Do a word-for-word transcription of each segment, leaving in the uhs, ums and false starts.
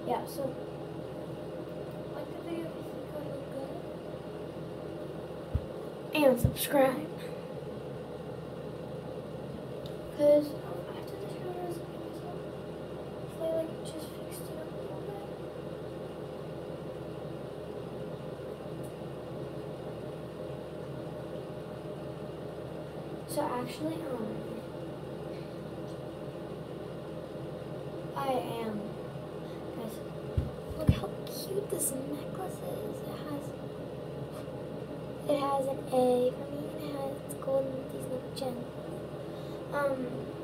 yeah, so like the video if you think I look good. And subscribe. Because um, after the showers, I like just fixed it up a little bit. So actually, um, I am, guys, look how cute this necklace is. It has, it has an A for me, and it has, it's gold and these little gems. Um,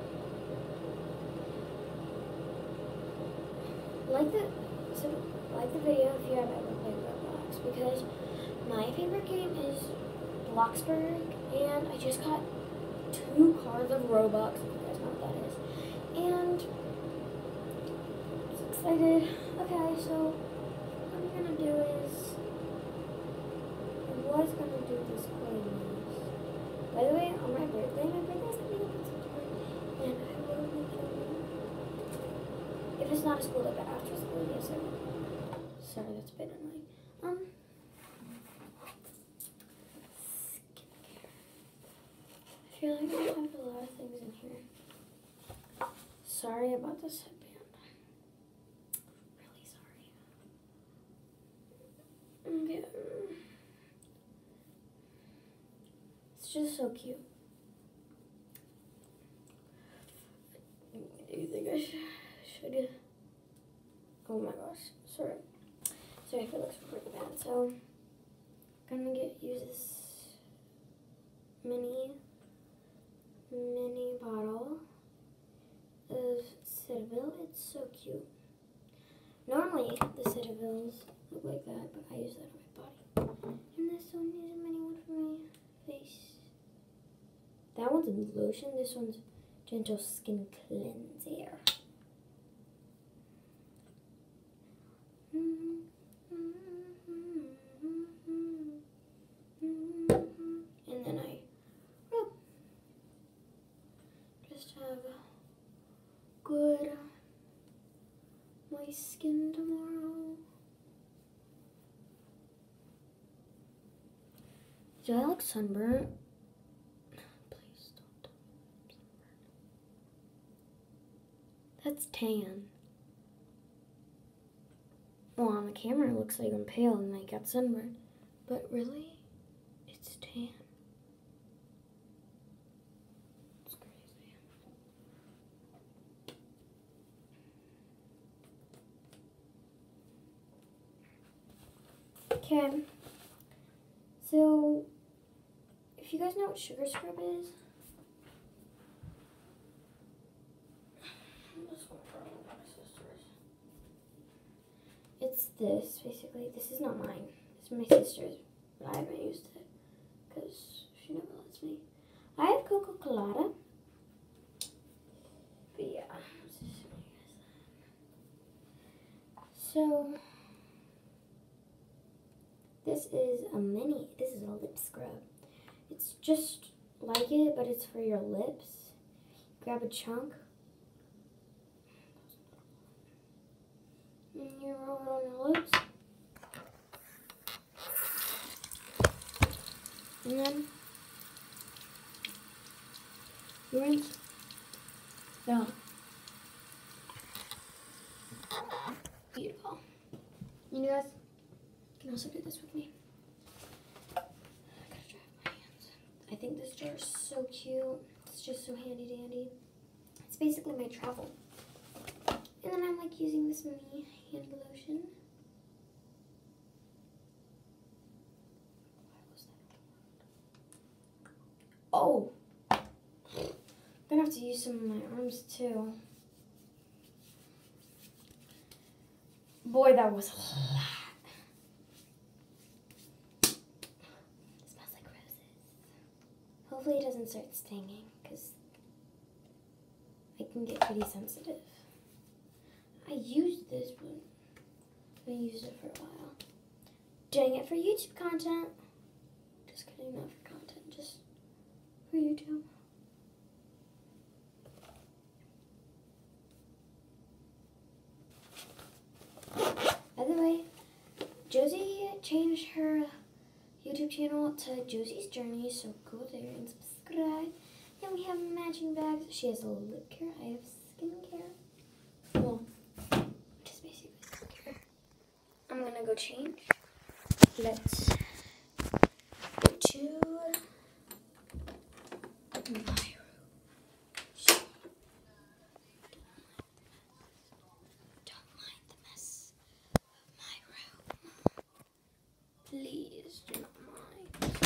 like the, so like the video if you have ever played Roblox, because my favorite game is Bloxburg, and I just got two cards of Robux, if you guys know what that is, and I'm so excited. Okay, so what I'm gonna do is, I was gonna do this playlist. By the way, on my birthday, my birthday's coming up in September, and I will be filming. If it's not a school day, but after school, yes, I will. Sorry, that's a bit annoying. Um. I feel like I have a lot of things in here. Sorry about this headband. Really sorry. Okay. It's just so cute. Do you think I should? should oh my gosh. Sorry. Sorry if it looks pretty bad. So, I'm gonna get use this mini. mini bottle of Cetaphil. It's so cute. Normally the Cetaphils look like that, but I use that on my body. And this one is a mini one for my face. That one's a lotion. This one's gentle skin cleanser. And then I rub. Just have good moist skin tomorrow. Do I look sunburnt? Please don't tell me I'm sunburnt. That's tan. Well, on the camera it looks like I'm pale and I got sunburned. But really, it's tan. Okay, so if you guys know what sugar scrub is, I'm just gonna try one of my sisters. It's this, basically. This is not mine. This is my sister's, but I haven't used it because she never lets me. I have Coca Colada, but yeah, let's just show you guys that. So. This is a mini, this is a lip scrub. It's just like it, but it's for your lips. Grab a chunk. And you roll it on your lips. And then you rinse. Done. Beautiful. You guys can also do this with me. I gotta dry my hands. I think this jar is so cute. It's just so handy dandy. It's basically my travel. And then I'm like using this mini hand lotion. Oh! I'm gonna have to use some of my arms too. Boy, that was hot. Hopefully it doesn't start stinging, because I can get pretty sensitive. I used this, but I used it for a while. Doing it for YouTube content. Just kidding, not for content, just for YouTube. YouTube channel to Josie's Journey, so go there and subscribe. And we have matching bags. She has a lip care. I have skincare. Well, just basically skincare. I'm gonna go change. Let's go to my room. Don't mind the mess of my room. Please do not mind.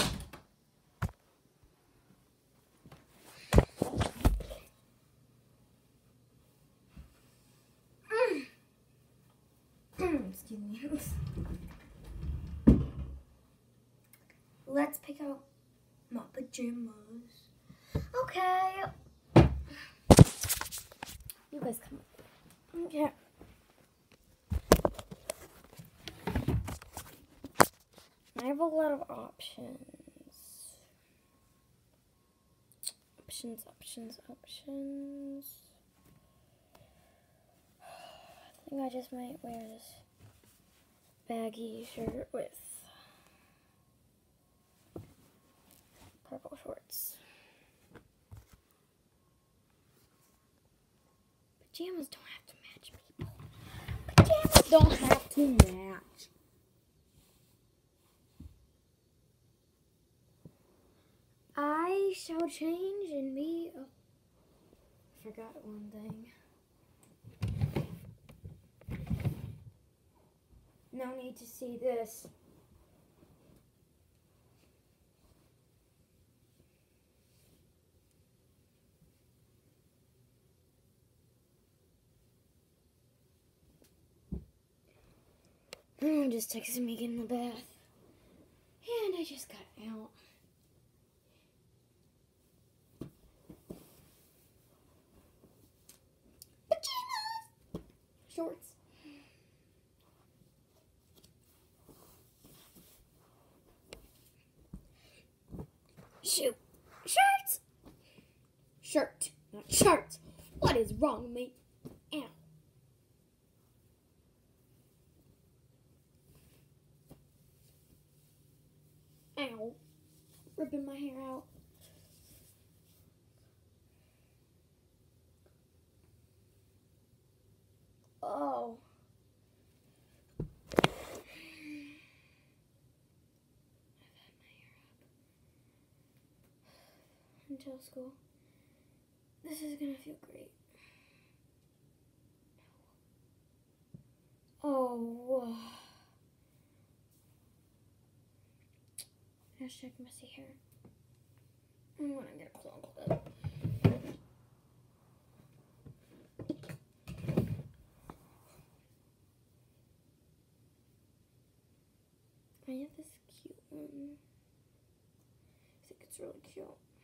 Excuse me. Let's pick out my pajamas. Okay. You guys come up. Okay. I have a lot of options. Options, options, options. I think I just might wear this baggy shirt with purple shorts. Pajamas don't have to match, people. Pajamas don't have to match. I shall change and be. Oh, I forgot one thing. No need to see this. Mom just texted me getting in the bath. And I just got out. Pajamas! Shorts. Shoot. Shirts! Shirt, not shirts. What is wrong with me? Ow. Ow. Ripping my hair out. Oh. I've had my hair up until school. This is gonna feel great. Oh. Hashtag messy hair. I'm gonna get a claw clip. I have this cute one. I think it's really cute.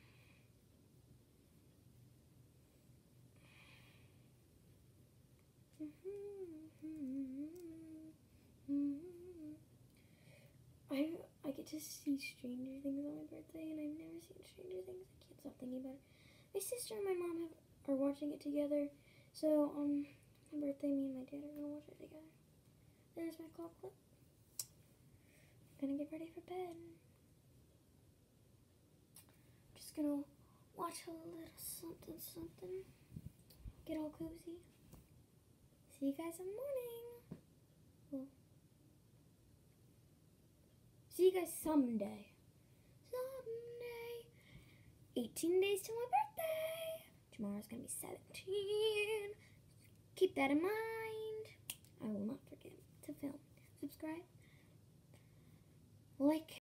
I I get to see Stranger Things on my birthday, and I've never seen Stranger Things. I can't stop thinking about it. My sister and my mom have, are watching it together, so on my birthday, me and my dad are gonna watch it together. There's my claw clip. I'm gonna get ready for bed. Just gonna watch a little something something. Get all cozy. See you guys in the morning. Well, see you guys someday. Someday. eighteen days till my birthday. Tomorrow's gonna be seventeen. Keep that in mind. I will not forget to film. Subscribe. Like.